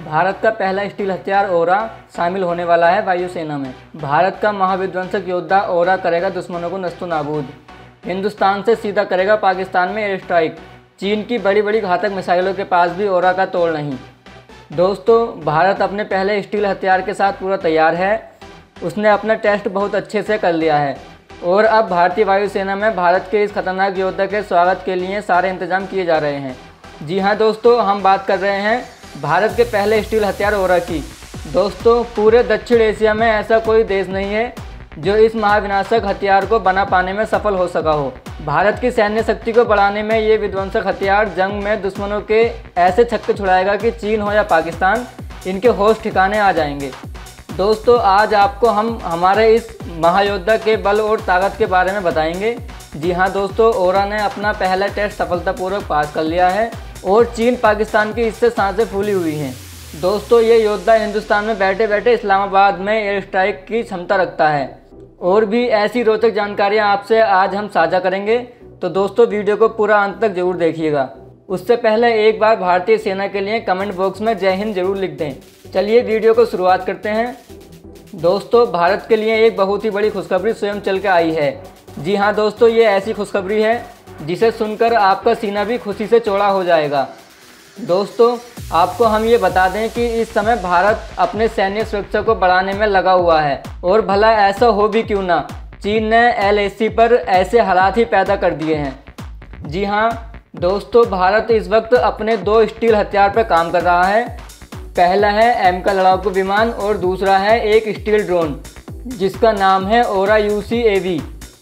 भारत का पहला स्टील हथियार ओरा शामिल होने वाला है वायुसेना में। भारत का महाविध्वंसक योद्धा ओरा करेगा दुश्मनों को नस्तो नाबूद। हिंदुस्तान से सीधा करेगा पाकिस्तान में एयर स्ट्राइक। चीन की बड़ी बड़ी घातक मिसाइलों के पास भी ओरा का तोड़ नहीं। दोस्तों, भारत अपने पहले स्टील हथियार के साथ पूरा तैयार है। उसने अपना टेस्ट बहुत अच्छे से कर लिया है और अब भारतीय वायुसेना में भारत के इस खतरनाक योद्धा के स्वागत के लिए सारे इंतजाम किए जा रहे हैं। जी हाँ दोस्तों, हम बात कर रहे हैं भारत के पहले स्टील हथियार ओरा की। दोस्तों, पूरे दक्षिण एशिया में ऐसा कोई देश नहीं है जो इस महाविनाशक हथियार को बना पाने में सफल हो सका हो। भारत की सैन्य शक्ति को बढ़ाने में ये विध्वंसक हथियार जंग में दुश्मनों के ऐसे छक्के छुड़ाएगा कि चीन हो या पाकिस्तान, इनके होश ठिकाने आ जाएंगे। दोस्तों, आज आपको हम हमारे इस महायोद्धा के बल और ताकत के बारे में बताएंगे। जी हाँ दोस्तों, ओरा ने अपना पहला टेस्ट सफलतापूर्वक पास कर लिया है और चीन पाकिस्तान की इससे सांसें फूली हुई हैं। दोस्तों, ये योद्धा हिंदुस्तान में बैठे बैठे इस्लामाबाद में एयर स्ट्राइक की क्षमता रखता है। और भी ऐसी रोचक जानकारियाँ आपसे आज हम साझा करेंगे, तो दोस्तों वीडियो को पूरा अंत तक जरूर देखिएगा। उससे पहले एक बार भारतीय सेना के लिए कमेंट बॉक्स में जय हिंद जरूर लिख दें। चलिए वीडियो को शुरुआत करते हैं। दोस्तों, भारत के लिए एक बहुत ही बड़ी खुशखबरी स्वयं चल के आई है। जी हाँ दोस्तों, ये ऐसी खुशखबरी है जिसे सुनकर आपका सीना भी खुशी से चौड़ा हो जाएगा। दोस्तों, आपको हम ये बता दें कि इस समय भारत अपने सैन्य सुरक्षा को बढ़ाने में लगा हुआ है और भला ऐसा हो भी क्यों ना, चीन ने LAC पर ऐसे हालात ही पैदा कर दिए हैं। जी हाँ दोस्तों, भारत इस वक्त अपने 2 स्टील हथियार पर काम कर रहा है। पहला है M का लड़ाकू विमान और दूसरा है एक स्टील ड्रोन जिसका नाम है ओरा UCAV।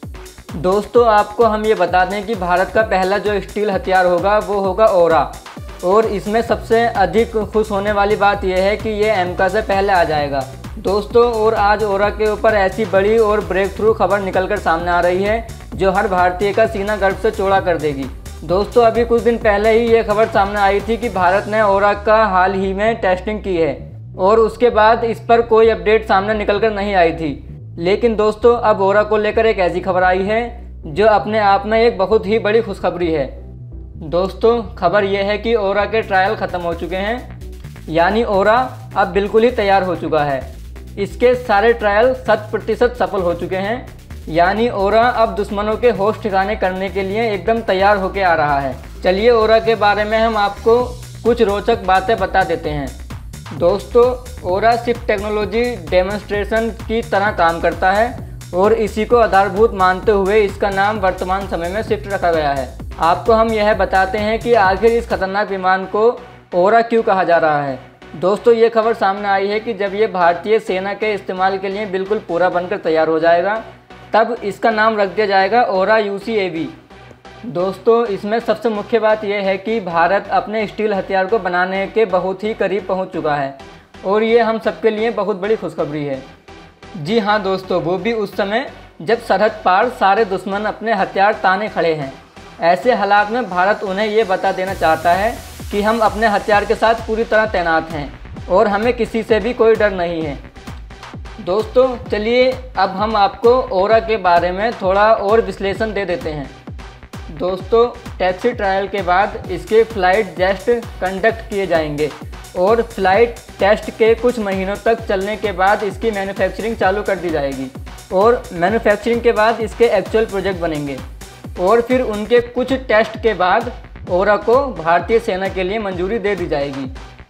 दोस्तों, आपको हम ये बता दें कि भारत का पहला जो स्टील हथियार होगा वो होगा ओरा, और इसमें सबसे अधिक खुश होने वाली बात यह है कि ये एमका से पहले आ जाएगा। दोस्तों, और आज ओरा के ऊपर ऐसी बड़ी और ब्रेक थ्रू खबर निकलकर सामने आ रही है जो हर भारतीय का सीना गर्व से चौड़ा कर देगी। दोस्तों, अभी कुछ दिन पहले ही ये खबर सामने आई थी कि भारत ने ओरा का हाल ही में टेस्टिंग की है और उसके बाद इस पर कोई अपडेट सामने निकल कर नहीं आई थी। लेकिन दोस्तों, अब ओरा को लेकर एक ऐसी खबर आई है जो अपने आप में एक बहुत ही बड़ी खुशखबरी है। दोस्तों, खबर यह है कि ओरा के ट्रायल ख़त्म हो चुके हैं, यानी ओरा अब बिल्कुल ही तैयार हो चुका है। इसके सारे ट्रायल 100% सफल हो चुके हैं, यानी ओरा अब दुश्मनों के होश ठिकाने करने के लिए एकदम तैयार होकर आ रहा है। चलिए ओरा के बारे में हम आपको कुछ रोचक बातें बता देते हैं। दोस्तों, ओरा शिफ्ट टेक्नोलॉजी डेमोन्स्ट्रेशन की तरह काम करता है और इसी को आधारभूत मानते हुए इसका नाम वर्तमान समय में शिफ्ट रखा गया है। आपको हम यह बताते हैं कि आखिर इस खतरनाक विमान को ओरा क्यों कहा जा रहा है। दोस्तों, ये खबर सामने आई है कि जब ये भारतीय सेना के इस्तेमाल के लिए बिल्कुल पूरा बनकर तैयार हो जाएगा तब इसका नाम रख दिया जाएगा ओरा UCAV। दोस्तों, इसमें सबसे मुख्य बात यह है कि भारत अपने स्टील हथियार को बनाने के बहुत ही करीब पहुंच चुका है और ये हम सबके लिए बहुत बड़ी खुशखबरी है। जी हाँ दोस्तों, वो भी उस समय जब सरहद पार सारे दुश्मन अपने हथियार ताने खड़े हैं। ऐसे हालात में भारत उन्हें ये बता देना चाहता है कि हम अपने हथियार के साथ पूरी तरह तैनात हैं और हमें किसी से भी कोई डर नहीं है। दोस्तों, चलिए अब हम आपको ओरा के बारे में थोड़ा और विश्लेषण दे देते हैं। दोस्तों, टैक्सी ट्रायल के बाद इसके फ्लाइट टेस्ट कंडक्ट किए जाएंगे और फ्लाइट टेस्ट के कुछ महीनों तक चलने के बाद इसकी मैन्युफैक्चरिंग चालू कर दी जाएगी और मैन्युफैक्चरिंग के बाद इसके एक्चुअल प्रोजेक्ट बनेंगे और फिर उनके कुछ टेस्ट के बाद ओरा को भारतीय सेना के लिए मंजूरी दे दी जाएगी।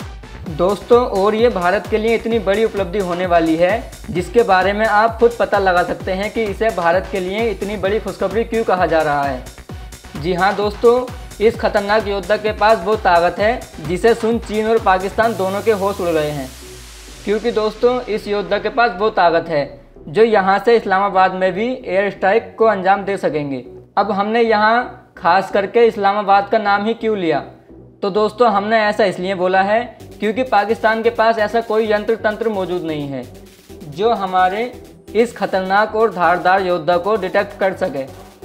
दोस्तों, और ये भारत के लिए इतनी बड़ी उपलब्धि होने वाली है जिसके बारे में आप खुद पता लगा सकते हैं कि इसे भारत के लिए इतनी बड़ी खुशखबरी क्यों कहा जा रहा है। जी हाँ दोस्तों, इस खतरनाक योद्धा के पास वो ताकत है जिसे सुन चीन और पाकिस्तान दोनों के होश उड़ गए हैं। क्योंकि दोस्तों, इस योद्धा के पास वो ताकत है जो यहाँ से इस्लामाबाद में भी एयर स्ट्राइक को अंजाम दे सकेंगे। अब हमने यहाँ खास करके इस्लामाबाद का नाम ही क्यों लिया, तो दोस्तों हमने ऐसा इसलिए बोला है क्योंकि पाकिस्तान के पास ऐसा कोई यंत्र तंत्र मौजूद नहीं है जो हमारे इस खतरनाक और धारदार योद्धा को डिटेक्ट कर सके।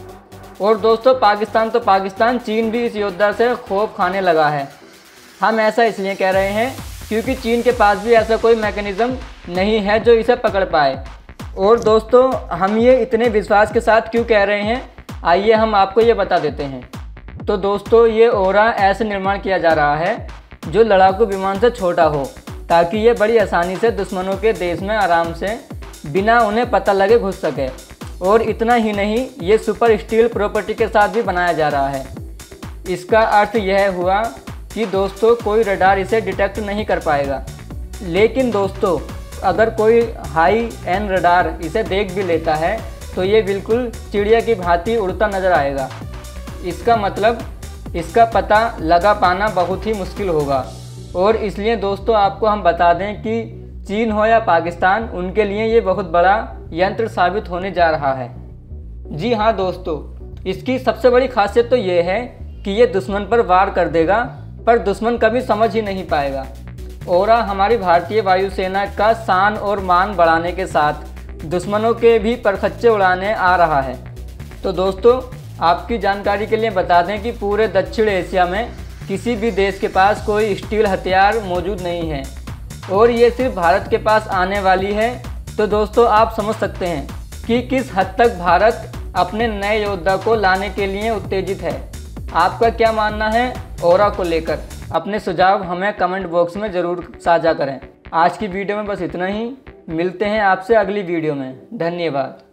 और दोस्तों, पाकिस्तान तो पाकिस्तान, चीन भी इस योद्धा से खौफ खाने लगा है। हम ऐसा इसलिए कह रहे हैं क्योंकि चीन के पास भी ऐसा कोई मैकेनिज़्म नहीं है जो इसे पकड़ पाए। और दोस्तों, हम ये इतने विश्वास के साथ क्यों कह रहे हैं, आइए हम आपको ये बता देते हैं। तो दोस्तों, ये ओरा ऐसे निर्माण किया जा रहा है जो लड़ाकू विमान से छोटा हो ताकि ये बड़ी आसानी से दुश्मनों के देश में आराम से बिना उन्हें पता लगे घुस सके। और इतना ही नहीं, ये सुपर स्टील प्रॉपर्टी के साथ भी बनाया जा रहा है। इसका अर्थ यह हुआ कि दोस्तों कोई रडार इसे डिटेक्ट नहीं कर पाएगा। लेकिन दोस्तों अगर कोई हाई एंड रडार इसे देख भी लेता है तो ये बिल्कुल चिड़िया की भांति उड़ता नज़र आएगा। इसका मतलब इसका पता लगा पाना बहुत ही मुश्किल होगा। और इसलिए दोस्तों आपको हम बता दें कि चीन हो या पाकिस्तान, उनके लिए ये बहुत बड़ा यंत्र साबित होने जा रहा है। जी हाँ दोस्तों, इसकी सबसे बड़ी खासियत तो ये है कि ये दुश्मन पर वार कर देगा, पर दुश्मन कभी समझ ही नहीं पाएगा। ओरा हमारी भारतीय वायुसेना का शान और मान बढ़ाने के साथ दुश्मनों के भी परखच्चे उड़ाने आ रहा है। तो दोस्तों आपकी जानकारी के लिए बता दें कि पूरे दक्षिण एशिया में किसी भी देश के पास कोई स्टील हथियार मौजूद नहीं है और ये सिर्फ भारत के पास आने वाली है। तो दोस्तों आप समझ सकते हैं कि किस हद तक भारत अपने नए योद्धा को लाने के लिए उत्तेजित है। आपका क्या मानना है ओरा को लेकर? अपने सुझाव हमें कमेंट बॉक्स में ज़रूर साझा करें। आज की वीडियो में बस इतना ही। मिलते हैं आपसे अगली वीडियो में। धन्यवाद।